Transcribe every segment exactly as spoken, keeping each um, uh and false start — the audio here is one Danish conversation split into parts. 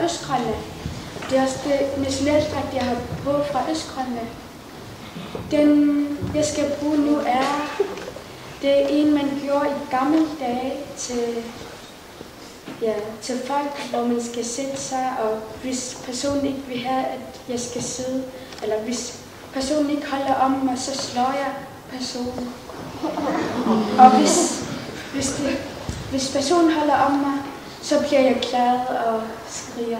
Østgrønland. Det er også det nationaldragt, jeg har på fra Østgrønland. Den, jeg skal bruge nu, er det er en, man gjorde i gamle dage til, ja, til folk, hvor man skal sætte sig, og hvis personen ikke vil have, at jeg skal sidde, eller hvis personen ikke holder om mig, så slår jeg personen. Og hvis, hvis, det, hvis personen holder om mig, så bliver jeg glad og skriger.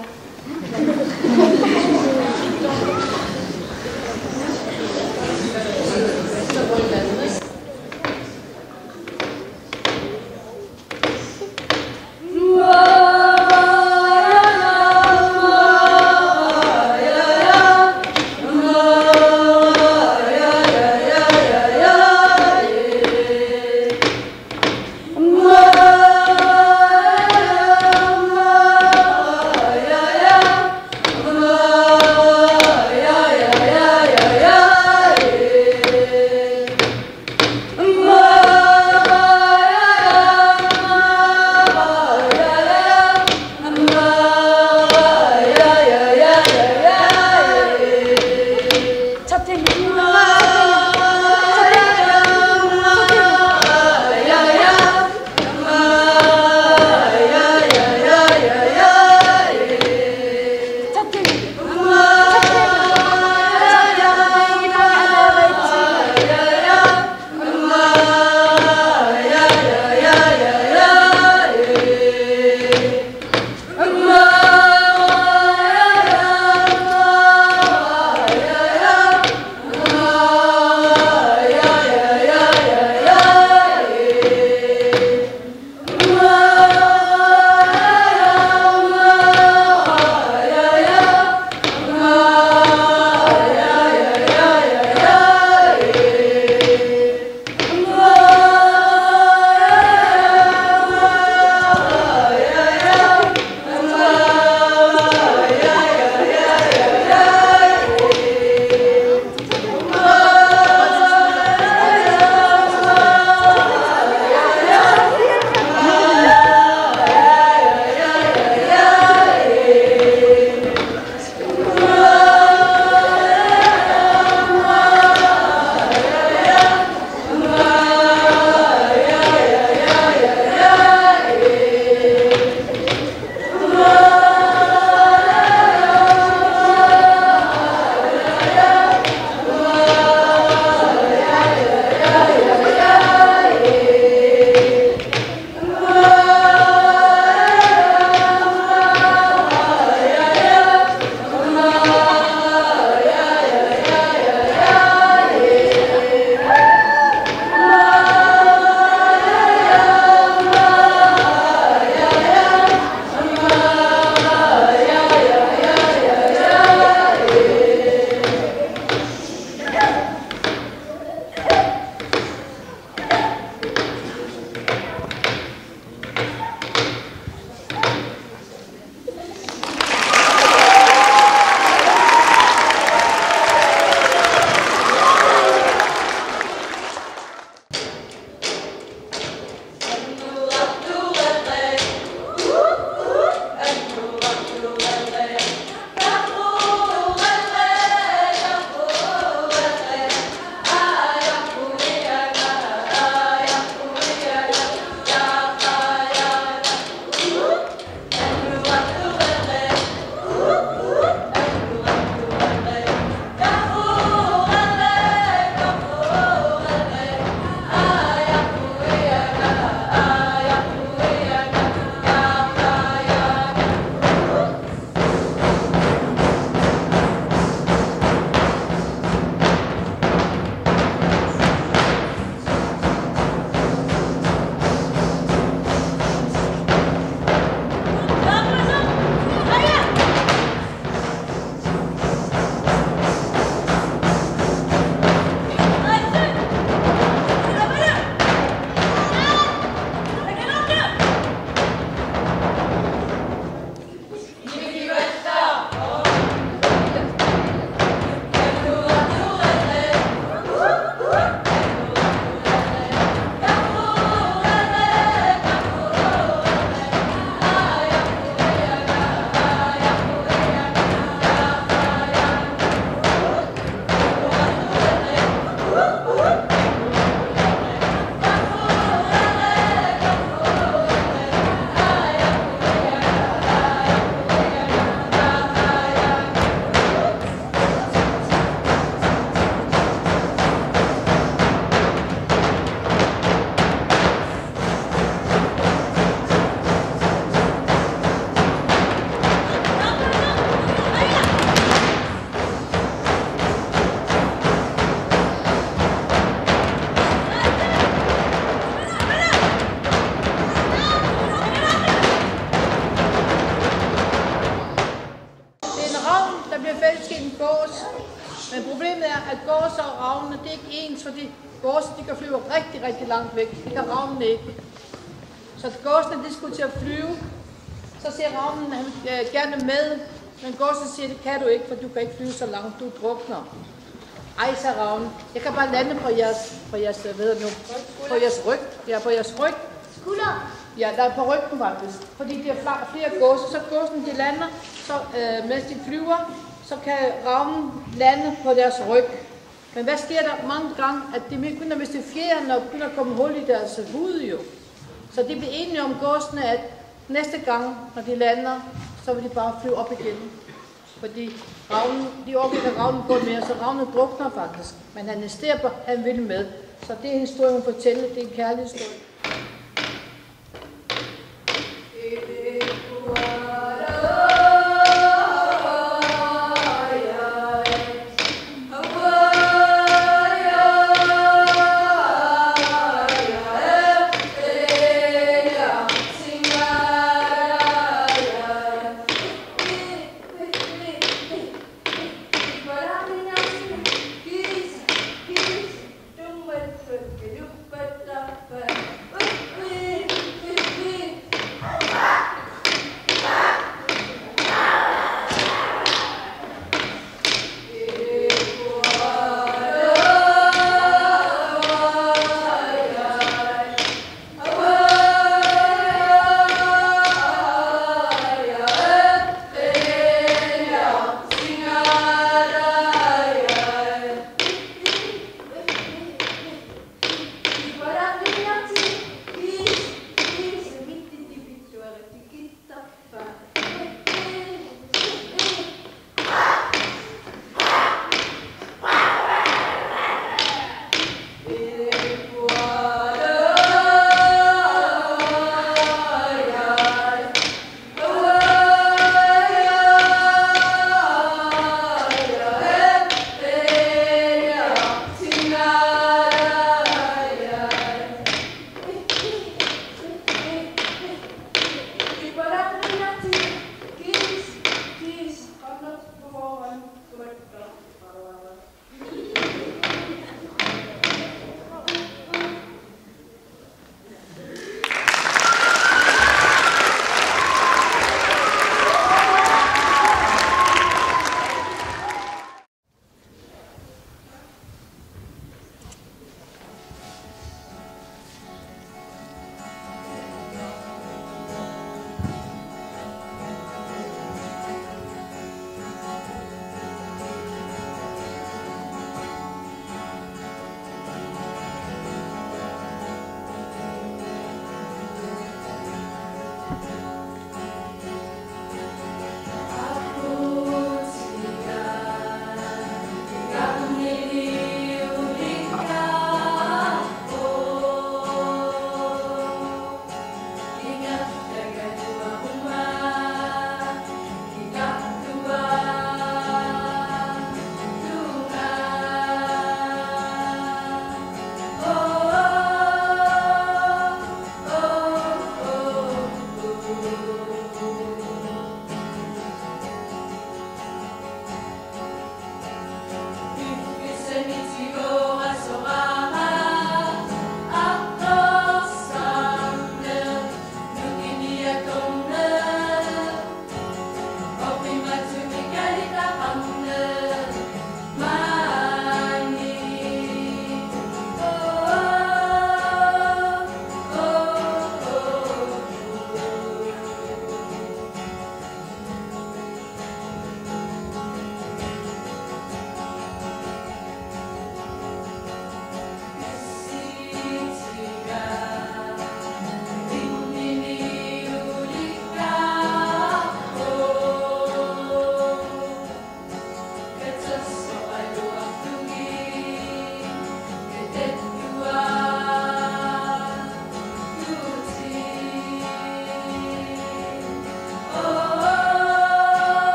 Oh fællesskab en gås. Men problemet er, at gåser og ravnene, det er ikke ens, fordi gåser, de kan flyve rigtig, rigtig langt væk. Det kan ravnene ikke. Så gåsene, de skulle til at flyve. Så siger ravnen, han vil øh, gerne med, men gåsen siger, det kan du ikke, for du kan ikke flyve så langt, du drukner. Ej, siger ravnen, jeg kan bare lande på jeres, på jeres, hvad hedder det nu, på jeres ryg. Ja, på jeres ryg. Skulder. Ja, der er på ryggen faktisk. Fordi det er flere, flere gåser, så gåsen de lander, så øh, mens de flyver, så kan ravnen lande på deres ryg. Men hvad sker der mange gange, at de begynder, hvis det er fjerne, og begynder at komme hul i deres hud jo. Så de bliver enige om gåsene, at næste gang, når de lander, så vil de bare flyve op igen. Fordi ravnen, de overgiver, at ravnen går mere, så ravnen drukner faktisk. Men han insisterer på, han vil med. Så det er en historie, hun fortæller. Det er en kærlig historie. But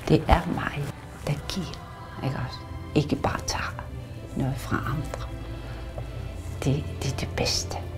Det er mig, der giver, ikke også? Ikke bare tager noget fra andre. Det, det er det bedste.